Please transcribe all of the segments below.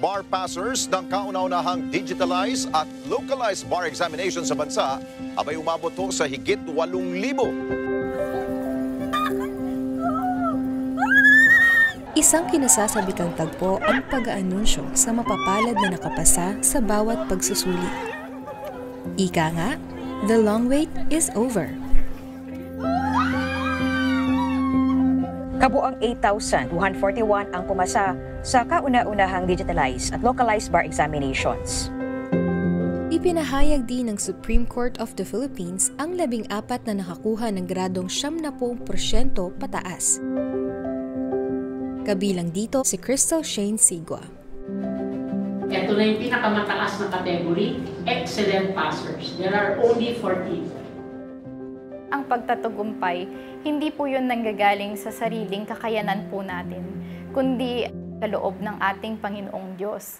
bar passers ng kauna-unahang digitalized at localized bar examination sa bansa abay umabot po sa higit 8,000. Isang kinasasabikang tagpo ang pag-aanunsyo sa mapapalad na nakapasa sa bawat pagsusuli. Ika nga, the long wait is over. Kabuang 8,241 ang pumasa sa kauna-unahang digitalized at localized bar examinations. Ipinahayag din ng Supreme Court of the Philippines ang 14 na nakakuha ng gradong 70% pataas. Kabilang dito si Crystal Shane Sigua. Ito na yung pinakamataas na category, excellent passers. There are only 14. Ang pagtatagumpay, hindi po yun nanggagaling sa sariling kakayanan po natin, kundi sa loob ng ating Panginoong Diyos.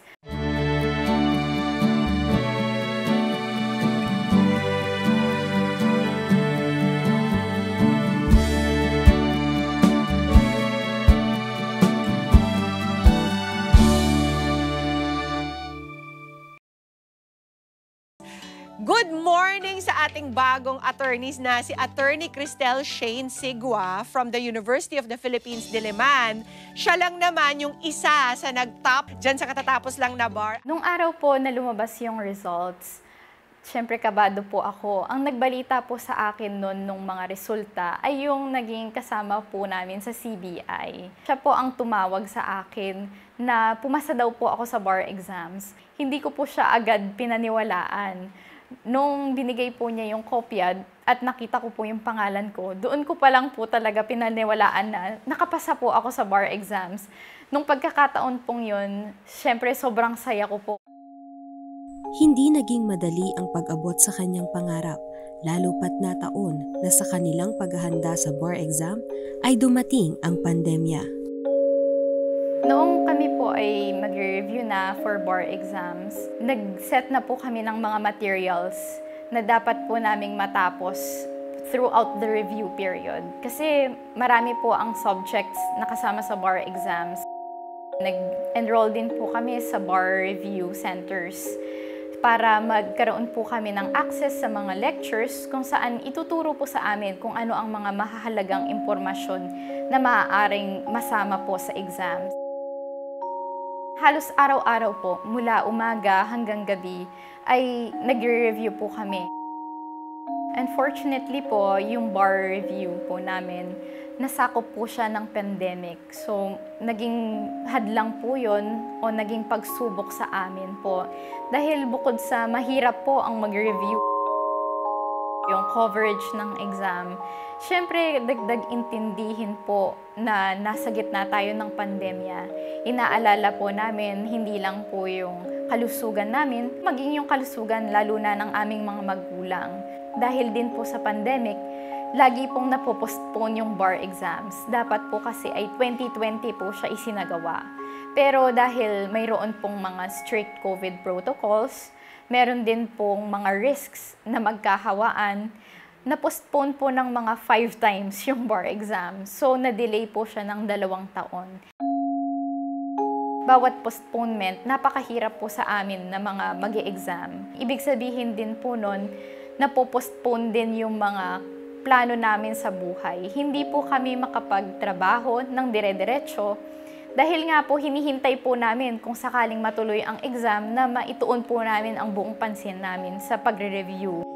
Good morning sa ating bagong attorneys na si Attorney Cristel Shane Sigua from the University of the Philippines, Diliman. Siya lang naman yung isa sa nag-top dyan sa katatapos lang na bar. Nung araw po na lumabas yung results, syempre kabado po ako. Ang nagbalita po sa akin noon nung mga resulta ay yung naging kasama po namin sa CBI. Siya po ang tumawag sa akin na pumasa daw po ako sa bar exams. Hindi ko po siya agad pinaniwalaan. Nung binigay po niya yung kopya at nakita ko po yung pangalan ko, doon ko pa lang po talaga pinaniwalaan na nakapasa po ako sa bar exams. Nung pagkakataon pong yun, syempre sobrang saya ko po. Hindi naging madali ang pag-abot sa kanyang pangarap, lalo pat na taon na sa kanilang paghahanda sa bar exam ay dumating ang pandemya. Noong kami po ay mag-review na for bar exams, nag-set na po kami ng mga materials na dapat po naming matapos throughout the review period. Kasi marami po ang subjects na kasama sa bar exams. Nag-enroll din po kami sa bar review centers para magkaroon po kami ng access sa mga lectures kung saan ituturo po sa amin kung ano ang mga mahahalagang impormasyon na maaaring masama po sa exams. Halos araw-araw po, mula umaga hanggang gabi, ay nag-review po kami. Unfortunately po, yung bar review po namin, nasakop po siya ng pandemic. So, naging hadlang po yun o naging pagsubok sa amin po. Dahil bukod sa mahirap po ang mag-review, yung coverage ng exam, syempre dagdag intindihin po na nasa gitna tayo ng pandemya. Inaalala po namin hindi lang po yung kalusugan namin, maging yung kalusugan lalo na ng aming mga magulang. Dahil din po sa pandemic, lagi pong napopostpone yung bar exams. Dapat po kasi ay 2020 po siya isinagawa. Pero dahil mayroon pong mga strict COVID protocols, meron din pong mga risks na magkahawaan, na-postpone po ng mga 5 times yung bar exam. So, na-delay po siya ng 2 taon. Bawat postponement, napakahirap po sa amin na mga mag-e-exam. Ibig sabihin din po nun, na-postpone din yung mga plano namin sa buhay. Hindi po kami makapagtrabaho ng dire-diretso dahil nga po hinihintay po namin kung sakaling matuloy ang exam na maituon po namin ang buong pansin namin sa pagre-review.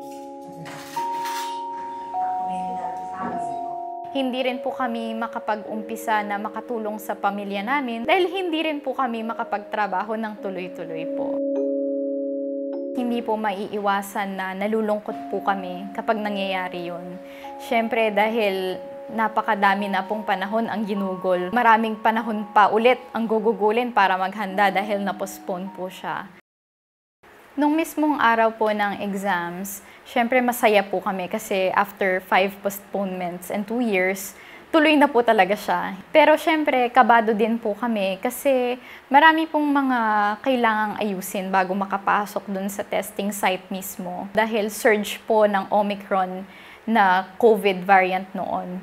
Hindi rin po kami makapag-umpisa na makatulong sa pamilya namin dahil hindi rin po kami makapagtrabaho ng tuloy-tuloy po. Hindi po maiiwasan na nalulungkot po kami kapag nangyayari yun. Siyempre dahil napakadami na pong panahon ang ginugol. Maraming panahon pa ulit ang gugugulin para maghanda dahil na-postpone po siya. Nung mismong araw po ng exams, syempre masaya po kami kasi after 5 postponements and 2 years, tuloy na po talaga siya. Pero syempre, kabado din po kami kasi marami pong mga kailangang ayusin bago makapasok dun sa testing site mismo. Dahil surge po ng Omicron na COVID variant noon.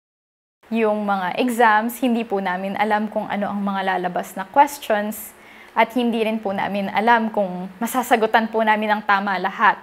Yung mga exams, hindi po namin alam kung ano ang mga lalabas na questions. At hindi rin po namin alam kung masasagutan po namin ng tama lahat.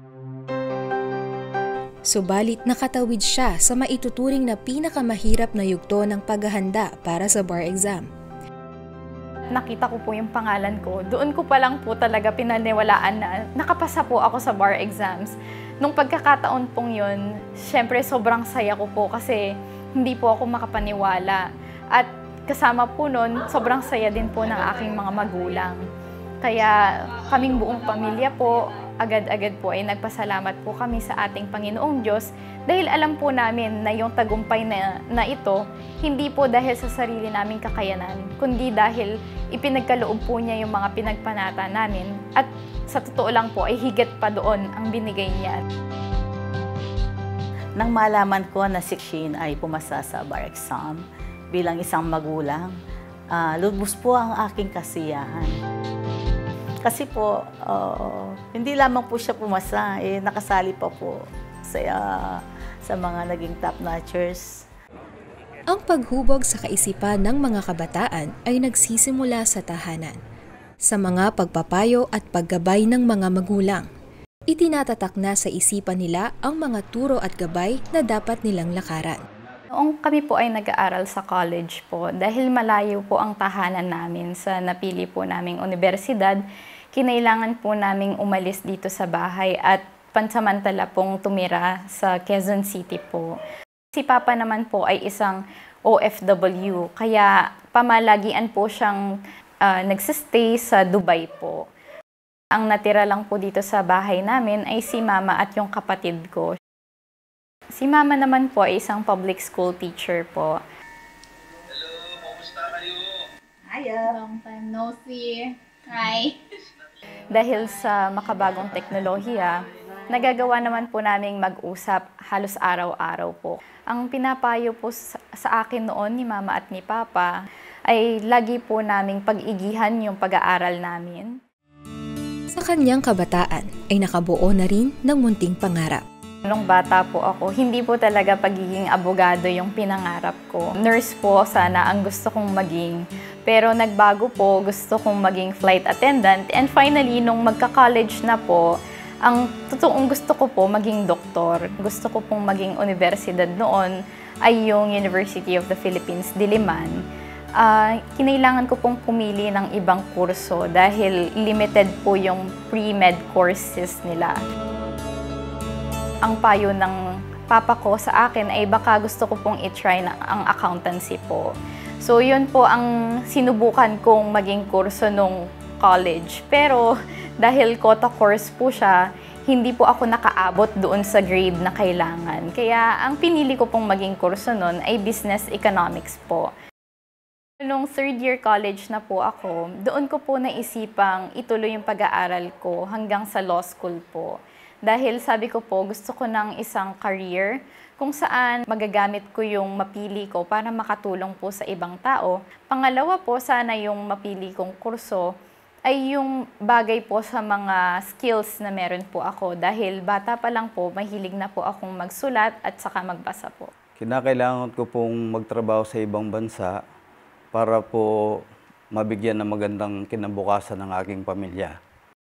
Subalit nakatawid siya sa maituturing na pinakamahirap na yugto ng paghahanda para sa bar exam. Nakita ko po yung pangalan ko. Doon ko pa lang po talaga pinaniwalaan na nakapasa po ako sa bar exams. Nung pagkakataon pong yun, syempre sobrang saya ko po kasi hindi po ako makapaniwala. At kasama po nun, sobrang saya din po ng aking mga magulang. Kaya kaming buong pamilya po, agad-agad po ay nagpasalamat po kami sa ating Panginoong Diyos dahil alam po namin na yung tagumpay na ito, hindi po dahil sa sarili naming kakayanan, kundi dahil ipinagkaloob po niya yung mga pinagpanata namin at sa totoo lang po ay higit pa doon ang binigay niya. Nang malaman ko na si Shane ay pumasa sa bar exam bilang isang magulang, lubos po ang aking kasiyahan. Kasi po, hindi lamang po siya pumasa, nakasali pa po sa mga naging top-notchers. Ang paghubog sa kaisipan ng mga kabataan ay nagsisimula sa tahanan, sa mga pagpapayo at paggabay ng mga magulang. Itinatatak na sa isipan nila ang mga turo at gabay na dapat nilang lakaran. Noong kami po ay nag-aaral sa college po, dahil malayo po ang tahanan namin sa napili po naming universidad, kinailangan po naming umalis dito sa bahay at pansamantala pong tumira sa Quezon City po. Si Papa naman po ay isang OFW, kaya pamalagian po siyang nagsistay sa Dubai po. Ang natira lang po dito sa bahay namin ay si Mama at yung kapatid ko. Si Mama naman po ay isang public school teacher po. Hello, kumusta kayo? Hiya. Long time no see. Hi. Dahil sa makabagong teknolohiya, nagagawa naman po naming mag-usap halos araw-araw po. Ang pinapayo po sa akin noon ni Mama at ni Papa ay lagi po naming pag-igihan yung pag-aaral namin. Sa kanyang kabataan ay nakabuo na rin ng munting pangarap. Nung bata po ako, hindi po talaga pagiging abogado yung pinangarap ko. Nurse po sana ang gusto kong maging. Pero nagbago po, gusto kong maging flight attendant. And finally, nung magka-college na po, ang totoong gusto ko po maging doktor. Gusto ko pong maging universidad noon ay yung University of the Philippines, Diliman. Kinailangan ko pong pumili ng ibang kurso dahil limited po yung pre-med courses nila. Ang payo ng papa ko sa akin ay baka gusto ko pong i-try ang accountancy po. So yun po ang sinubukan kong maging kurso nung college. Pero dahil quota course po siya, hindi po ako nakaabot doon sa grade na kailangan. Kaya ang pinili ko pong maging kurso nun ay business economics po. Nung third year college na po ako, doon ko po naisipang ituloy yung pag-aaral ko hanggang sa law school po. Dahil sabi ko po, gusto ko ng isang career kung saan magagamit ko yung mapili ko para makatulong po sa ibang tao. Pangalawa po, sana yung mapili kong kurso ay yung bagay po sa mga skills na meron po ako. Dahil bata pa lang po, mahilig na po akong magsulat at saka magbasa po. Kinakailangan ko pong magtrabaho sa ibang bansa para po mabigyan ng magandang kinabukasan ng aking pamilya.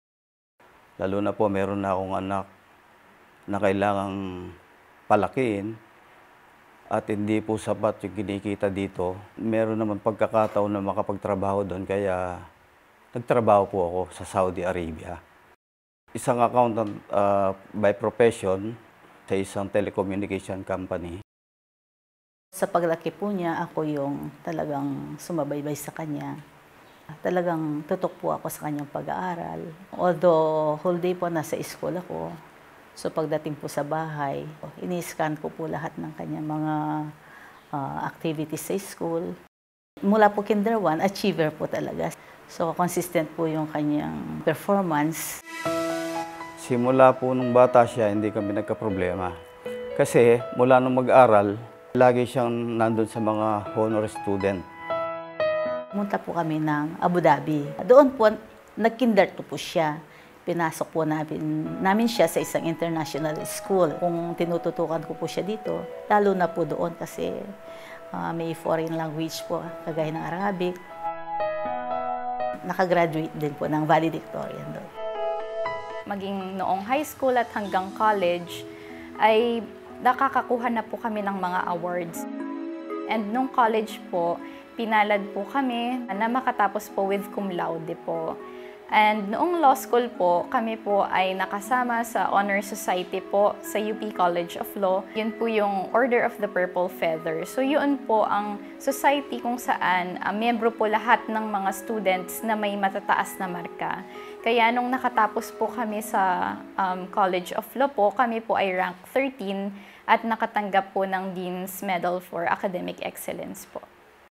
Lalo na po, meron na akong anak na kailangang palakiin at hindi po sapat yung kinikita dito. Meron naman pagkakataon na makapagtrabaho doon, kaya nagtrabaho po ako sa Saudi Arabia. Isang accountant by profession sa isang telecommunication company. Sa paglaki po niya, ako yung talagang sumabaybay sa kanya. Talagang tutok po ako sa kanyang pag-aaral. Although whole day po nasa school ako, so pagdating po sa bahay, ini-scan ko po lahat ng kanyang mga activities sa school. Mula po kinder 1, achiever po talaga. So consistent po yung kanyang performance. Simula po nung bata siya, hindi kami nagka-problema. Kasi mula nung mag-aral, lagi siyang nandun sa mga honor student. Pumunta po kami ng Abu Dhabi. Doon po, nag-kinder po siya. Pinasok po namin siya sa isang international school. Kung tinututukan ko po siya dito, lalo na po doon kasi may foreign language po, kagaya ng Arabic. nakagraduate din po ng valedictorian doon. Maging noong high school at hanggang college ay nakakakuha na po kami ng mga awards. And nung college po, pinalad po kami na makatapos po with cum laude po. And noong law school po, kami po ay nakasama sa Honor Society po sa UP College of Law. Yun po yung Order of the Purple Feather. So yun po ang society kung saan miyembro po lahat ng mga students na may matataas na marka. Kaya nung nakatapos po kami sa College of Law po, kami po ay rank 13 at nakatanggap po ng Dean's Medal for Academic Excellence po.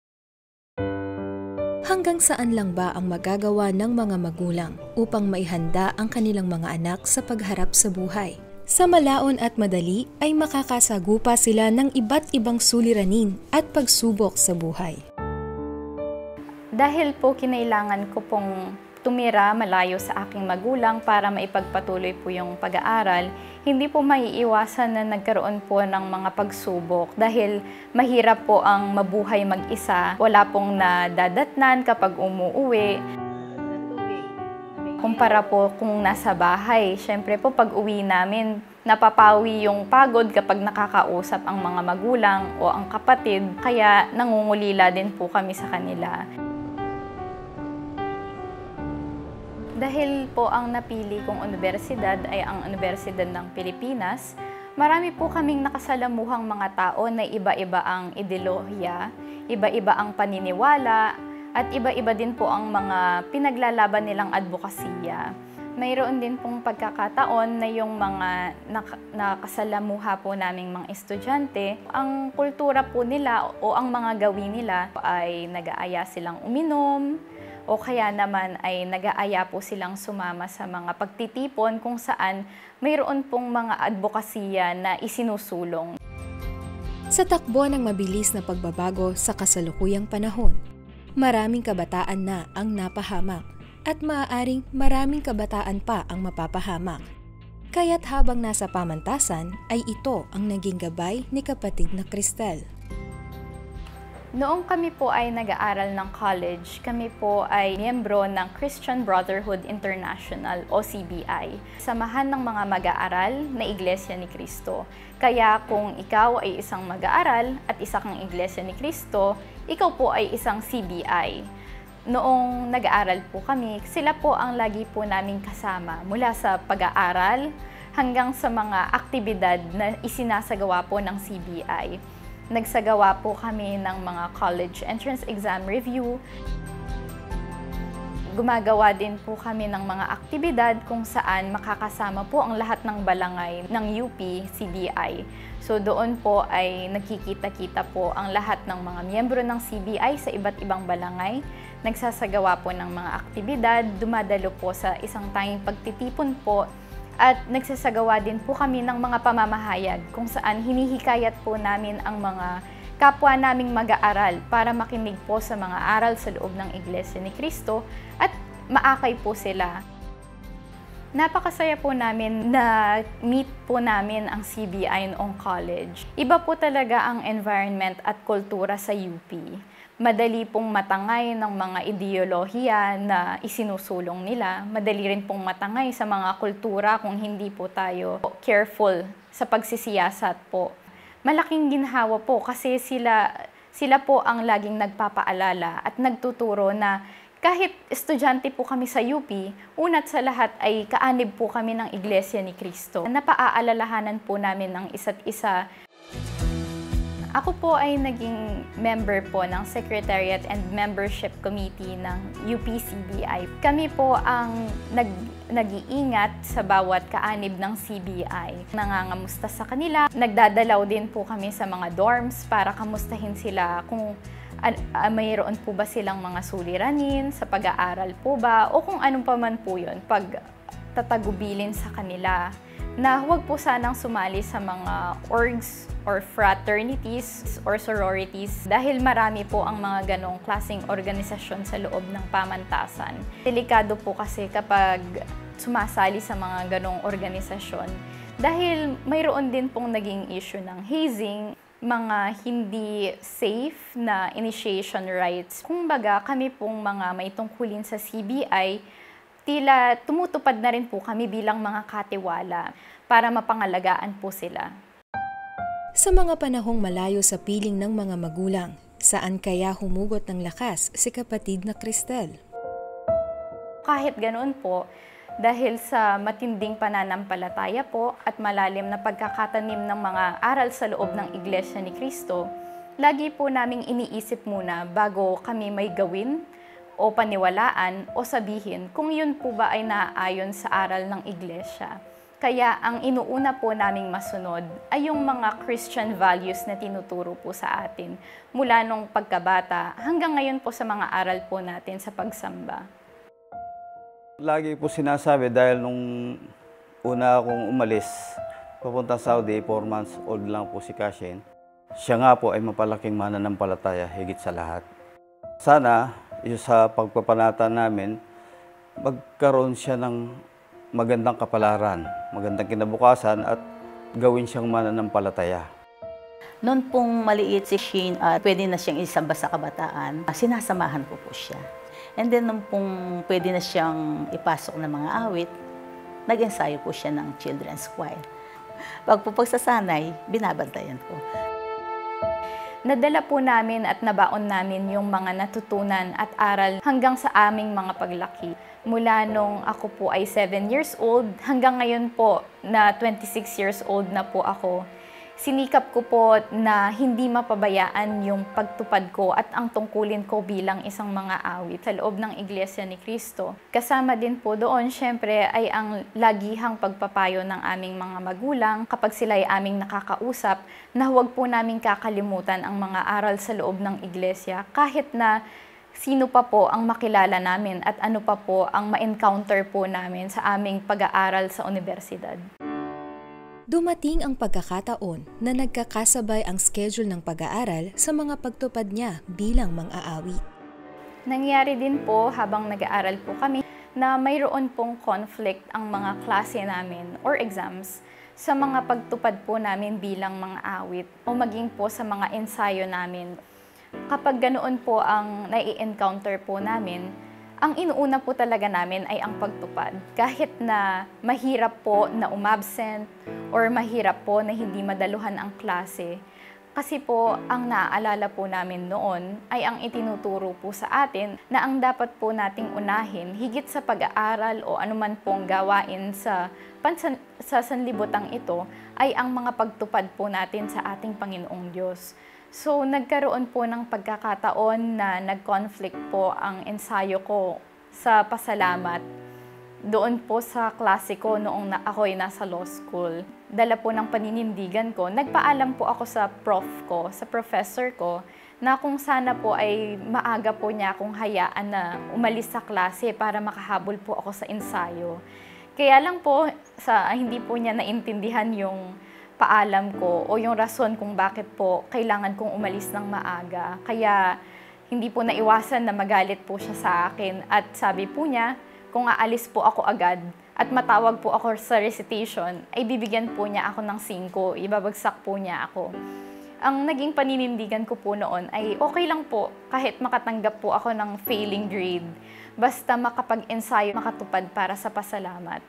Hanggang saan lang ba ang magagawa ng mga magulang upang maihanda ang kanilang mga anak sa pagharap sa buhay? Sa malaon at madali ay makakasagupa sila ng iba't ibang suliranin at pagsubok sa buhay. Dahil po kinailangan ko pong tumira malayo sa aking magulang para maipagpatuloy po yung pag-aaral, hindi po maiiwasan na nagkaroon po ng mga pagsubok dahil mahirap po ang mabuhay mag-isa. Wala pong nadadatnan kapag umuuwi. Kumpara po kung nasa bahay, syempre po pag uwi namin, napapawi yung pagod kapag nakakausap ang mga magulang o ang kapatid, kaya nangungulila din po kami sa kanila. Dahil po ang napili kong universidad ay ang Universidad ng Pilipinas, marami po kaming nakasalamuhang mga tao na iba-iba ang ideolohiya, iba-iba ang paniniwala, at iba-iba din po ang mga pinaglalaban nilang advokasya. Mayroon din pong pagkakataon na yung mga nakasalamuha po naming mga estudyante, ang kultura po nila o ang mga gawin nila ay nag-aaya silang uminom, o kaya naman ay nag-aaya po silang sumama sa mga pagtitipon kung saan mayroon pong mga advokasya na isinusulong. Sa takbo ng mabilis na pagbabago sa kasalukuyang panahon, maraming kabataan na ang napahamak at maaaring maraming kabataan pa ang mapapahamak. Kaya't habang nasa pamantasan ay ito ang naging gabay ni kapatid na Cristel. Noong kami po ay nag-aaral ng college, kami po ay miyembro ng Christian Brotherhood International o CBI, samahan ng mga mag-aaral na Iglesia ni Cristo. Kaya kung ikaw ay isang mag-aaral at isa kang Iglesia ni Cristo, ikaw po ay isang CBI. Noong nag-aaral po kami, sila po ang lagi po naming kasama mula sa pag-aaral hanggang sa mga aktibidad na isinasagawa po ng CBI. Nagsagawa po kami ng mga college entrance exam review. Gumagawa din po kami ng mga aktibidad kung saan makakasama po ang lahat ng balangay ng UP CBI. So doon po ay nagkikita-kita po ang lahat ng mga miyembro ng CBI sa iba't ibang balangay. Nagsasagawa po ng mga aktibidad, dumadalo po sa isang tanging pagtitipon po. At nagsasagawa din po kami ng mga pamamahayag kung saan hinihikayat po namin ang mga kapwa naming mag-aaral para makinig po sa mga aral sa loob ng Iglesia ni Cristo at maakay po sila. Napakasaya po namin na meet po namin ang CBI noong college. Iba po talaga ang environment at kultura sa UP. Madali pong matangay ng mga ideolohiya na isinusulong nila. Madali rin pong matangay sa mga kultura kung hindi po tayo careful sa pagsisiyasat po. Malaking ginhawa po kasi sila po ang laging nagpapaalala at nagtuturo na kahit estudyante po kami sa UP, unat sa lahat ay kaanib po kami ng Iglesia ni Cristo. Napaaalalahanan po namin ng isa't isa. Ako po ay naging member po ng Secretariat and Membership Committee ng UP-CBI. Kami po ang nag-iingat sa bawat kaanib ng CBI. Nangangamusta sa kanila. Nagdadalaw din po kami sa mga dorms para kamustahin sila kung mayroon po ba silang mga suliranin, sa pag-aaral po ba, o kung anong pa man po yun, pag tatagubilin sa kanila. Na huwag po sanang sumali sa mga orgs or fraternities or sororities dahil marami po ang mga ganong klaseng organisasyon sa loob ng pamantasan. Delikado po kasi kapag sumasali sa mga ganong organisasyon dahil mayroon din pong naging issue ng hazing. mga hindi safe na initiation rites. Kumbaga, kami pong mga may tungkulin sa CBI, tila tumutupad na rin po kami bilang mga katiwala para mapangalagaan po sila. Sa mga panahong malayo sa piling ng mga magulang, saan kaya humugot ng lakas si kapatid na Cristel? Kahit ganoon po, dahil sa matinding pananampalataya po at malalim na pagkakatanim ng mga aral sa loob ng Iglesia ni Cristo, lagi po naming iniisip muna bago kami may gawin o paniwalaan o sabihin kung yun po ba ay naaayon sa aral ng Iglesia. Kaya ang inuuna po naming masunod ay yung mga Christian values na tinuturo po sa atin mula nung pagkabata hanggang ngayon po sa mga aral po natin sa pagsamba. Lagi po sinasabi dahil nung una akong umalis, papunta Saudi, 4 months old lang po si Cashin. Siya nga po ay mapalaking mananampalataya higit sa lahat. Sana, yung sa pagpapanata namin, magkaroon siya ng magandang kapalaran, magandang kinabukasan at gawin siyang mananampalataya. Noon pong maliit si Shane at pwede na siyang isamba sa kabataan, sinasamahan ko po siya. And then, nung pong pwede na siyang ipasok ng mga awit, nag-ensayo po siya ng children's choir. Pag po pagsasanay, binabantayan ko. Nadala po namin at nabaon namin yung mga natutunan at aral hanggang sa aming mga paglaki. Mula nung ako po ay 7 years old, hanggang ngayon po na 26 years old na po ako. Sinikap ko po na hindi mapabayaan yung pagtupad ko at ang tungkulin ko bilang isang mga awit sa loob ng Iglesia ni Cristo. Kasama din po doon, syempre, ay ang lagihang pagpapayo ng aming mga magulang kapag sila ay aming nakakausap na huwag po namin kakalimutan ang mga aral sa loob ng Iglesia kahit na sino pa po ang makilala namin at ano pa po ang ma-encounter po namin sa aming pag-aaral sa universidad. Dumating ang pagkakataon na nagkakasabay ang schedule ng pag-aaral sa mga pagtupad niya bilang mang-aawit. Nangyari din po habang nag-aaral po kami na mayroon pong conflict ang mga klase namin or exams sa mga pagtupad po namin bilang mang-aawit o maging po sa mga ensayo namin. Kapag ganoon po ang nai-encounter po namin, ang inuuna po talaga namin ay ang pagtupad. Kahit na mahirap po na umabsent or mahirap po na hindi madaluhan ang klase. Kasi po, ang naaalala po namin noon ay ang itinuturo po sa atin na ang dapat po nating unahin higit sa pag-aaral o anuman pong gawain sa sanlibutang ito ay ang mga pagtupad po natin sa ating Panginoong Diyos. So, nagkaroon po ng pagkakataon na nag-conflict po ang ensayo ko sa pasalamat doon po sa klase ko noong ako'y nasa law school. Dala po ng paninindigan ko, nagpaalam po ako sa prof ko, sa professor ko, na kung sana po ay maaga po niya akong hayaan na umalis sa klase para makahabol po ako sa ensayo. Kaya lang po, hindi po niya naintindihan yung paalam ko o yung rason kung bakit po kailangan kong umalis ng maaga. Kaya hindi po naiwasan na magalit po siya sa akin at sabi po niya, kung aalis po ako agad at matawag po ako sa recitation, ay bibigyan po niya ako ng 5, ibabagsak po niya ako. Ang naging paninindigan ko po noon ay okay lang po kahit makatanggap po ako ng failing grade, basta makapag-ensayo, makatupad para sa pasalamat.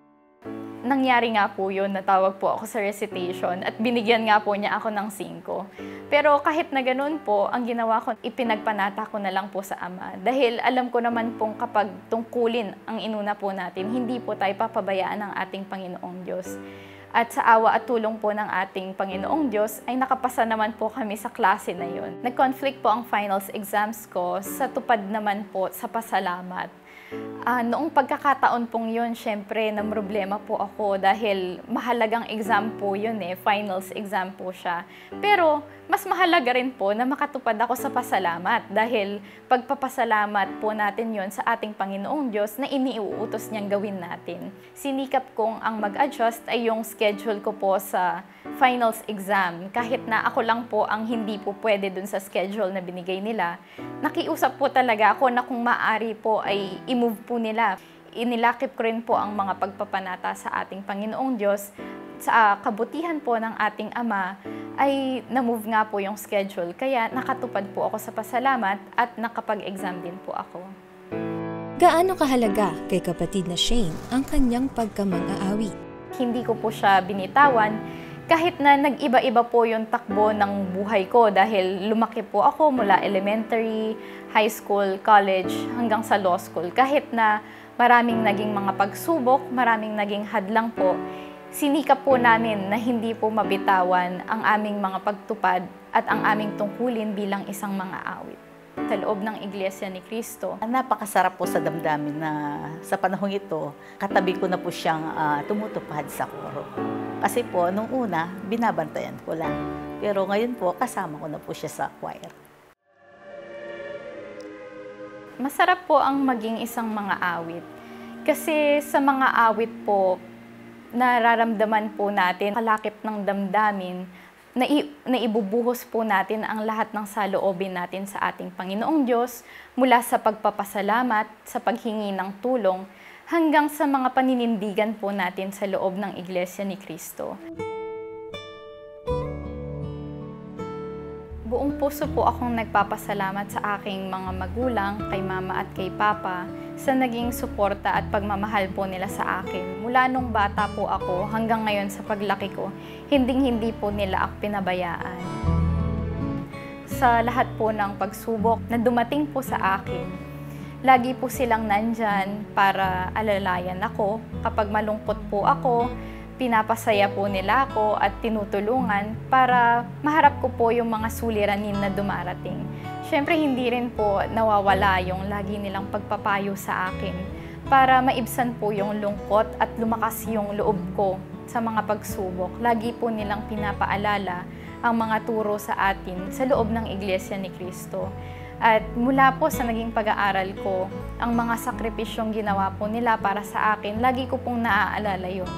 Nangyari nga po yun, natawag po ako sa recitation at binigyan nga po niya ako ng 5. Pero kahit na ganun po, ang ginawa ko, ipinagpanata ko na lang po sa Ama. Dahil alam ko naman pong kapag tungkulin ang inuna po natin, hindi po tayo papabayaan ng ating Panginoong Diyos. At sa awa at tulong po ng ating Panginoong Diyos, ay nakapasa naman po kami sa klase na yun. Nag-conflict po ang finals exams ko, sa tupad naman po sa pasalamat. Noong pagkakataon pong yun, syempre, namroblema po ako dahil mahalagang exam po yun finals exam po siya. Pero mas mahalaga rin po na makatupad ako sa pasalamat dahil pagpapasalamat po natin yun sa ating Panginoong Diyos na iniuutos niyang gawin natin. Sinikap kong ang mag-adjust ay yung schedule ko po sa finals exam. Kahit na ako lang po ang hindi po pwede dun sa schedule na binigay nila, nakiusap po talaga ako na kung maaari po ay i-move po nila. Inilakip ko rin po ang mga pagpapanata sa ating Panginoong Diyos. Sa kabutihan po ng ating Ama ay na-move nga po yung schedule. Kaya nakatupad po ako sa pasalamat at nakapag-exam din po ako. Gaano kahalaga kay kapatid na Shane ang kanyang pagkamang-aawit? Hindi ko po siya binitawan kahit na nag-iba-iba po yung takbo ng buhay ko dahil lumaki po ako mula elementary, high school, college hanggang sa law school. Kahit na maraming naging mga pagsubok, maraming naging hadlang po, sinikap po namin na hindi po mabitawan ang aming mga pagtupad at ang aming tungkulin bilang isang mga awit. Sa loob ng Iglesia ni Cristo. Napakasarap po sa damdamin na sa panahong ito, katabi ko na po siyang tumutupad sa koro. Kasi po, nung una, binabantayan ko lang. Pero ngayon po, kasama ko na po siya sa choir. Masarap po ang maging isang mga awit. Kasi sa mga awit po, nararamdaman po natin kalakip ng damdamin na ibubuhos po natin ang lahat ng saloobin natin sa ating Panginoong Diyos mula sa pagpapasalamat, sa paghingi ng tulong, hanggang sa mga paninindigan po natin sa loob ng Iglesia ni Cristo. Buong puso po akong nagpapasalamat sa aking mga magulang, kay mama at kay papa, sa naging suporta at pagmamahal po nila sa akin. Mula nung bata po ako hanggang ngayon sa paglaki ko, hindi po nila ako pinabayaan. Sa lahat po ng pagsubok na dumating po sa akin, lagi po silang nandyan para alalayan ako. Kapag malungkot po ako, pinapasaya po nila ako at tinutulungan para maharap ko po yung mga suliranin na dumarating. Siyempre, hindi rin po nawawala yung lagi nilang pagpapayo sa akin para maibsan po yung lungkot at lumakas yung loob ko sa mga pagsubok. Lagi po nilang pinapaalala ang mga turo sa atin sa loob ng Iglesia ni Cristo. At mula po sa naging pag-aaral ko, ang mga sakripisyong ginawa po nila para sa akin, lagi ko pong naaalala yun.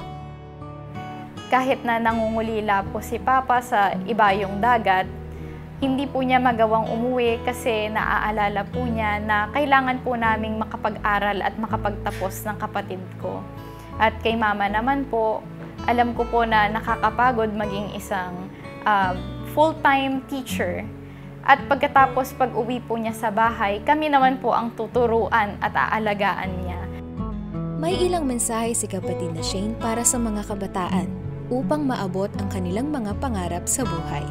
Kahit na nangungulila po si Papa sa ibayong dagat, hindi po niya magawang umuwi kasi naaalala po niya na kailangan po naming makapag-aral at makapagtapos ng kapatid ko. At kay Mama naman po, alam ko po na nakakapagod maging isang full-time teacher. At pagkatapos pag-uwi po niya sa bahay, kami naman po ang tuturuan at aalagaan niya. May ilang mensahe si kapatid na Shane para sa mga kabataan upang maabot ang kanilang mga pangarap sa buhay.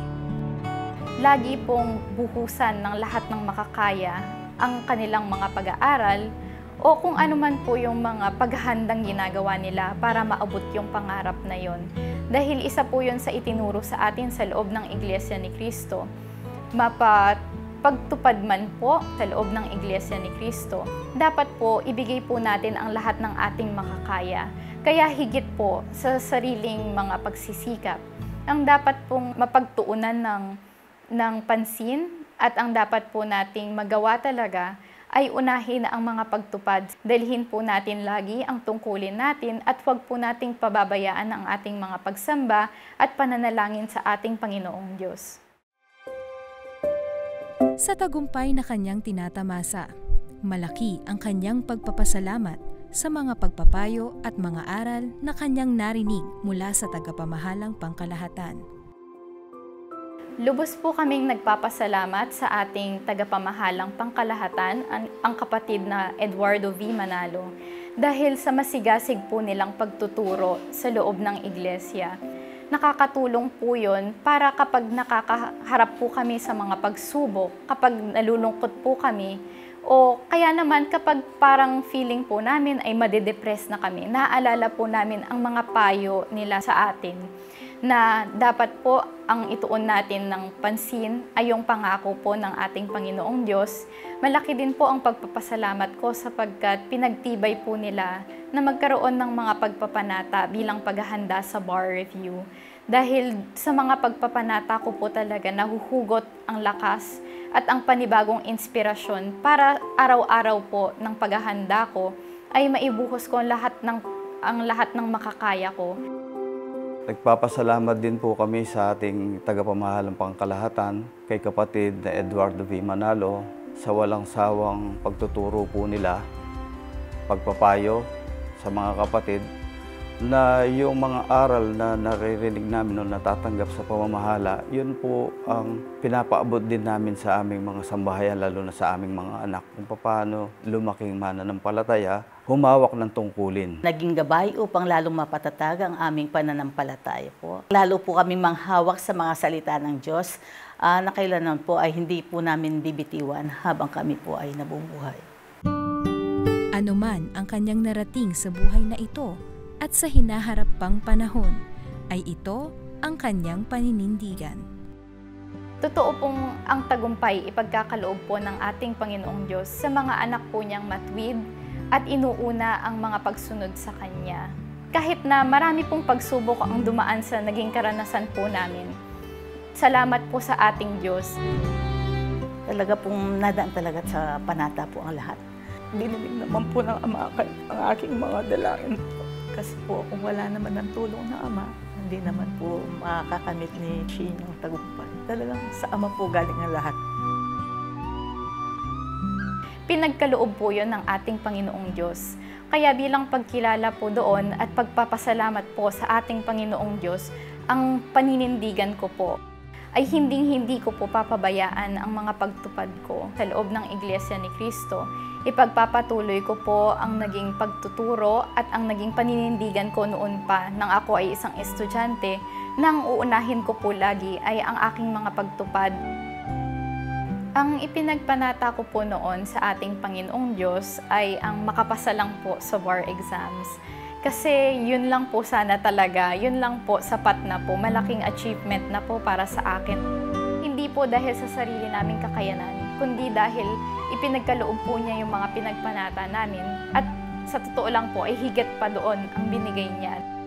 Lagi pong buhusan ng lahat ng makakaya ang kanilang mga pag-aaral o kung ano man po yung mga paghahandang ginagawa nila para maabot yung pangarap na yon. Dahil isa po yun sa itinuro sa atin sa loob ng Iglesia ni Cristo. Mapagtupad man po sa loob ng Iglesia ni Cristo, dapat po ibigay po natin ang lahat ng ating makakaya. Kaya higit po sa sariling mga pagsisikap, ang dapat pong mapagtuunan ng pansin at ang dapat po nating magawa talaga ay unahin ang mga pagtupad. Dalhin po natin lagi ang tungkulin natin at huwag po nating pababayaan ang ating mga pagsamba at pananalangin sa ating Panginoong Diyos. Sa tagumpay na kanyang tinatamasa, malaki ang kanyang pagpapasalamat sa mga pagpapayo at mga aral na kanyang narinig mula sa tagapamahalang pangkalahatan. Lubos po kaming nagpapasalamat sa ating tagapamahalang pangkalahatan, ang kapatid na Eduardo V. Manalo, dahil sa masigasig po nilang pagtuturo sa loob ng iglesia. Nakakatulong po yun para kapag nakakaharap po kami sa mga pagsubok, kapag nalulungkot po kami, o kaya naman kapag parang feeling po namin ay madedepress na kami, naaalala po namin ang mga payo nila sa atin na dapat po ang ituon natin ng pansin ay yung pangako po ng ating Panginoong Diyos. Malaki din po ang pagpapasalamat ko sapagkat pinagtibay po nila na magkaroon ng mga pagpapanata bilang paghahanda sa bar review. Dahil sa mga pagpapanata ko po talaga nahuhugot ang lakas at ang panibagong inspirasyon para araw-araw po ng paghahanda ko ay maibuhos ko ang lahat ng makakaya ko. Nagpapasalamat din po kami sa ating tagapamahalang pangkalahatan, kay kapatid na Eduardo V. Manalo, sa walang sawang pagtuturo po nila, pagpapayo sa mga kapatid, na yung mga aral na naririnig namin o natatanggap sa pamamahala, yun po ang pinapaabot din namin sa aming mga sambahayan, lalo na sa aming mga anak, kung paano lumaking mananampalataya, humawak ng tungkulin. Naging gabay upang lalong mapatatag ang aming pananampalataya po. Lalo po kami manghawak sa mga salita ng Diyos na kailanman po ay hindi po namin bibitiwan habang kami po ay nabubuhay. Ano man ang kanyang narating sa buhay na ito, at sa hinaharap pang panahon, ay ito ang kanyang paninindigan. Totoo pong ang tagumpay ipagkakaloob po ng ating Panginoong Diyos sa mga anak po niyang matwid at inuuna ang mga pagsunod sa Kanya. Kahit na marami pong pagsubok ang dumaan sa naging karanasan po namin, salamat po sa ating Diyos. Talaga pong nadaan talaga sa panata po ang lahat. Dinilig naman po ng Ama ang aking mga dalangin po. Kasi po kung wala naman ng tulong ng Ama, hindi naman po makakamit ni Shane yung tagumpay. Talagang sa Ama po galing ang lahat. Pinagkaloob po yun ng ating Panginoong Diyos. Kaya bilang pagkilala po doon at pagpapasalamat po sa ating Panginoong Diyos, ang paninindigan ko po ay hindi ko po papabayaan ang mga pagtupad ko sa loob ng Iglesia ni Cristo. Ipagpapatuloy ko po ang naging pagtuturo at ang naging paninindigan ko noon pa nang ako ay isang estudyante, nang uunahin ko po lagi ay ang aking mga pagtupad. Ang ipinagpanata ko po noon sa ating Panginoong Diyos ay ang makapasa lang po sa bar exams. Kasi yun lang po sana talaga, yun lang po sapat na po, malaking achievement na po para sa akin. Hindi po dahil sa sarili naming kakayanan, kundi dahil ipinagkaloob po niya yung mga pinagpanata namin at sa totoo lang po ay higit pa doon ang binigay niya.